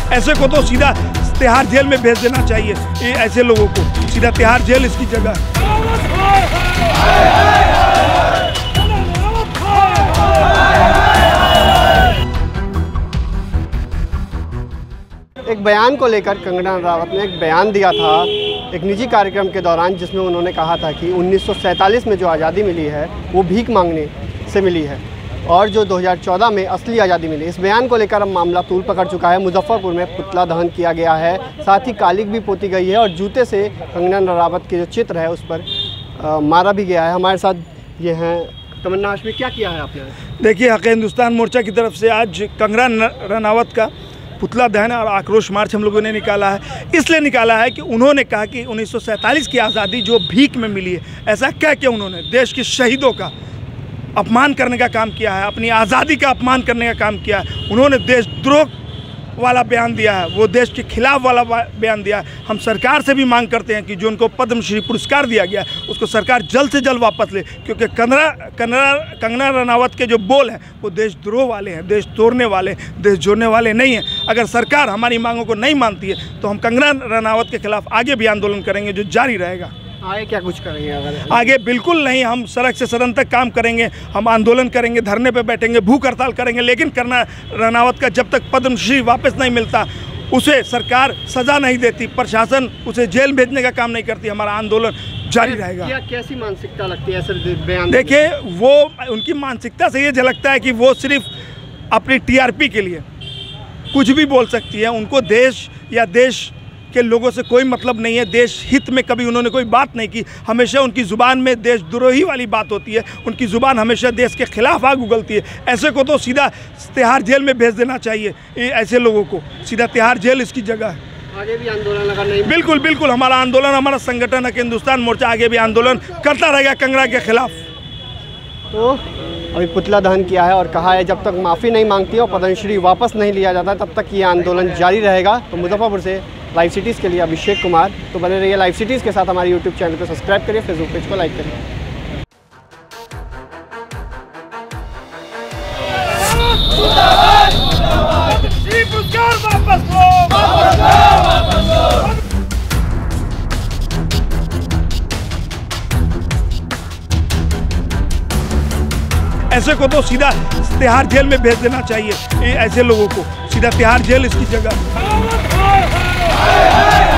ऐसे को तो सीधा तिहाड़ जेल में भेज देना चाहिए। ऐसे लोगों को सीधा तिहाड़ जेल इसकी जगह। एक बयान को लेकर कंगना रनावत ने एक बयान दिया था एक निजी कार्यक्रम के दौरान, जिसमें उन्होंने कहा था कि 1947 में जो आज़ादी मिली है वो भीख मांगने से मिली है और जो 2014 में असली आज़ादी मिली। इस बयान को लेकर अब मामला तूल पकड़ चुका है। मुजफ्फरपुर में पुतला दहन किया गया है, साथ ही कालिक भी पोती गई है और जूते से कंगना रनावत के जो चित्र है उस पर मारा भी गया है। हमारे साथ ये हैं तमन्ना हाशमी। क्या किया है आपने? देखिए, हक़ हिंदुस्तान मोर्चा की तरफ से आज कंगना रनावत का पुतला दहन और आक्रोश मार्च हम लोगों ने निकाला है। इसलिए निकाला है कि उन्होंने कहा कि 1947 की आज़ादी जो भीख में मिली है, ऐसा कह के उन्होंने देश के शहीदों का अपमान करने का काम किया है, अपनी आज़ादी का अपमान करने का काम किया है। उन्होंने देशद्रोह वाला बयान दिया है, वो देश के खिलाफ वाला बयान दिया है। हम सरकार से भी मांग करते हैं कि जो उनको पद्मश्री पुरस्कार दिया गया है उसको सरकार जल्द से जल्द वापस ले, क्योंकि कंगना रनावत के जो बोल हैं वो देशद्रोह वाले हैं, देश तोड़ने वाले, देश जोड़ने वाले नहीं हैं। अगर सरकार हमारी मांगों को नहीं मानती है तो हम कंगना रनावत के खिलाफ आगे भी आंदोलन करेंगे, जो जारी रहेगा। आगे क्या कुछ करेंगे? अगर आगे बिल्कुल नहीं, हम सड़क से सदन तक काम करेंगे, हम आंदोलन करेंगे, धरने पे बैठेंगे, भूख हड़ताल करेंगे, लेकिन कंगना रनावत का जब तक पद्मश्री वापस नहीं मिलता, उसे सरकार सज़ा नहीं देती, प्रशासन उसे जेल भेजने का काम नहीं करती, हमारा आंदोलन जारी रहेगा। कैसी मानसिकता लगती है ऐसे बयान? देखिए, वो उनकी मानसिकता से ये झलकता है कि वो सिर्फ अपनी TRP के लिए कुछ भी बोल सकती है। उनको देश या देश के लोगों से कोई मतलब नहीं है, देश हित में कभी उन्होंने कोई बात नहीं की। हमेशा उनकी ज़ुबान में देशद्रोही वाली बात होती है, उनकी ज़ुबान हमेशा देश के खिलाफ आग उगलती है। ऐसे को तो सीधा तिहाड़ जेल में भेज देना चाहिए। ऐसे लोगों को सीधा तिहाड़ जेल इसकी जगह है। आगे भी आंदोलन अगर नहीं? बिल्कुल बिल्कुल, हमारा आंदोलन, हमारा संगठन हक़ हिंदुस्तान मोर्चा आगे भी आंदोलन करता रहेगा कंगना के खिलाफ। तो अभी पुतला दहन किया है और कहा है जब तक माफ़ी नहीं मांगती और पद्मश्री वापस नहीं लिया जाता तब तक ये आंदोलन जारी रहेगा। तो मुजफ्फरपुर से लाइव सिटीज़ के लिए अभिषेक कुमार। तो बने रहिए लाइव सिटीज़ के साथ, हमारे यूट्यूब चैनल को सब्सक्राइब करिए, फेसबुक पेज को लाइक करिए। ऐसे को तो सीधा तिहाड़ जेल में भेज देना चाहिए। ऐसे लोगों को सीधा तिहाड़ जेल इसकी जगह।